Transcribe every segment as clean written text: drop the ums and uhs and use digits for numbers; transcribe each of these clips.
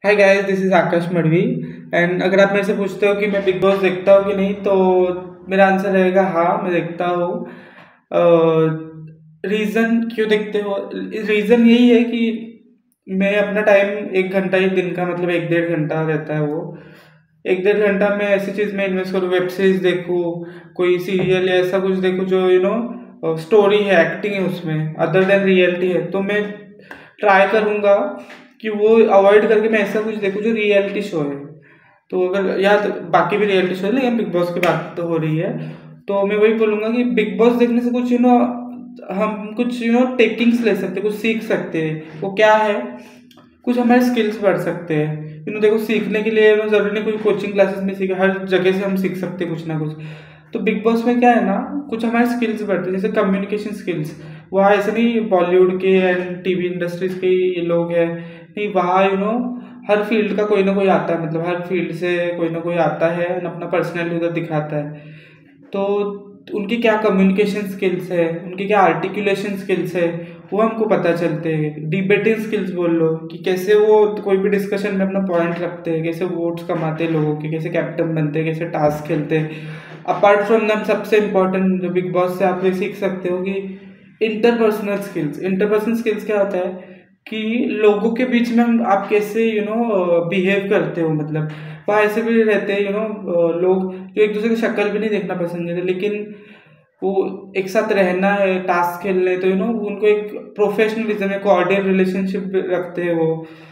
Hi guys, this is Akash Madvi. And अगर आप मेरे से पूछते हो कि मैं बिग बॉस देखता हूँ कि नहीं, तो मेरा आंसर रहेगा हाँ, मैं देखता हूँ। रीज़न क्यों देखते हो? रीज़न यही है कि मैं अपना टाइम 1 घंटा ही दिन का, मतलब 1 डेढ़ घंटा रहता है वो। 1 डेढ़ घंटा मैं ऐसी चीज़ में इन्वेस्ट करूँ, वेब सीरीज देखूँ, कोई सीरियल या ऐसा कुछ देखूँ जो स्टोरी है, एक्टिंग है उसमें, अदर देन रियलिटी है। तो मैं ट्राई करूँगा कि वो अवॉइड करके मैं ऐसा कुछ देखूँ जो रियलिटी शो है। तो अगर या तो बाकी भी रियलिटी शो है, लेकिन बिग बॉस की बात तो हो रही है, तो मैं वही बोलूँगा कि बिग बॉस देखने से कुछ हम कुछ टेकिंग्स ले सकते हैं, कुछ सीख सकते हैं। वो क्या है? कुछ हमारे स्किल्स बढ़ सकते हैं। देखो, सीखने के लिए ज़रूरी नहीं कोई कोचिंग क्लासेस में सीखे, हर जगह से हम सीख सकते हैं कुछ ना कुछ। तो बिग बॉस में क्या है ना, कुछ हमारे स्किल्स बढ़ते हैं, जैसे कम्युनिकेशन स्किल्स। वहाँ ऐसे नहीं बॉलीवुड के एंड टीवी इंडस्ट्रीज के ही लोग हैं, नहीं, वहाँ हर फील्ड का कोई ना कोई आता है, मतलब हर फील्ड से कोई ना कोई आता है और अपना पर्सनैलिटी उधर दिखाता है। तो उनकी क्या कम्युनिकेशन स्किल्स है, उनकी क्या आर्टिकुलेशन स्किल्स है, वो हमको पता चलते हैं। डिबेटिंग स्किल्स बोल लो कि कैसे वो कोई भी डिस्कशन में अपना पॉइंट रखते हैं, कैसे वोट्स कमाते हैं लोगों के, कैसे कैप्टन बनते हैं, कैसे टास्क खेलते हैं। अपार्ट फ्रॉम दैम, सबसे इम्पोर्टेंट जो बिग बॉस से आप ये सीख सकते हो कि इंटरपर्सनल स्किल्स। इंटरपर्सनल स्किल्स क्या होता है कि लोगों के बीच में हम आप कैसे बिहेव करते हो। मतलब वहाँ ऐसे भी रहते हैं लोग जो एक दूसरे की शक्ल भी नहीं देखना पसंद करते, लेकिन वो एक साथ रहना है, टास्क खेलने, तो उनको एक प्रोफेशनलिज्म है, कॉर्डियल रिलेशनशिप रखते हैं वो।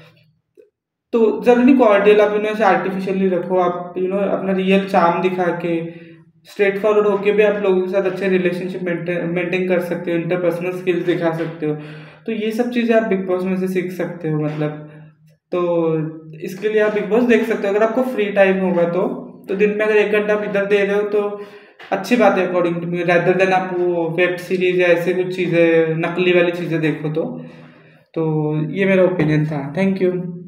तो जरूरी नहीं कॉर्डियल आप ऐसे आर्टिफिशियली रखो, आप अपना रियल चार्म दिखा के स्ट्रेट फॉरवर्ड होके भी आप लोगों के साथ अच्छे रिलेशनशिप मेंटेन कर सकते हो, इंटरपर्सनल स्किल्स दिखा सकते हो। तो ये सब चीज़ें आप बिग बॉस में से सीख सकते हो, मतलब। तो इसके लिए आप बिग बॉस देख सकते हो अगर आपको फ्री टाइम होगा तो दिन में अगर 1 घंटा आप इधर दे रहे हो तो अच्छी बात है according to me, rather than आप वो वेब सीरीज या ऐसे कुछ चीज़ें, नकली वाली चीज़ें देखो। तो ये मेरा ओपिनियन था। Thank you.